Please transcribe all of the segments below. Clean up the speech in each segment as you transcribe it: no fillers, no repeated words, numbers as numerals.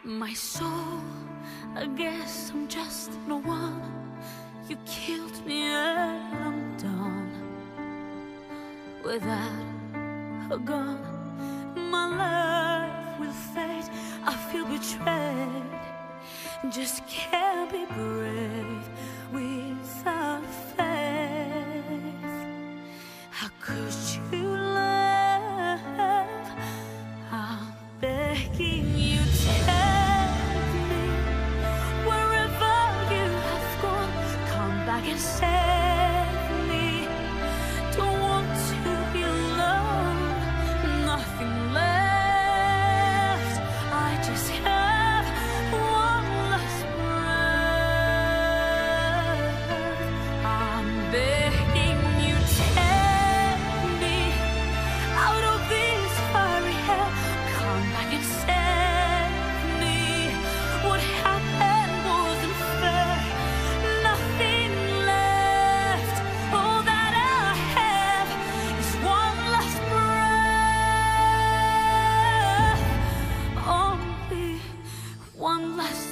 My soul, I guess I'm just the one. You killed me and I'm done. Without her gone, my life will fade. I feel betrayed. Just can't be brave without faith. How could you love? I'm begging you, take me wherever you have gone. Come back and save me. Don't want to be alone. Nothing left. I just have one last breath. I'm begging you, take me out of this fiery hell. Come back and save me. What happened wasn't fair. Nothing left. All that I have is one last breath. Only one last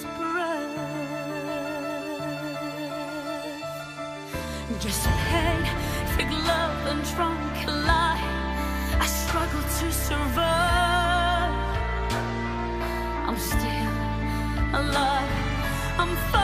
breath. Just pain, fake love and drunken lie. I struggle to survive. I'm still alive. I'm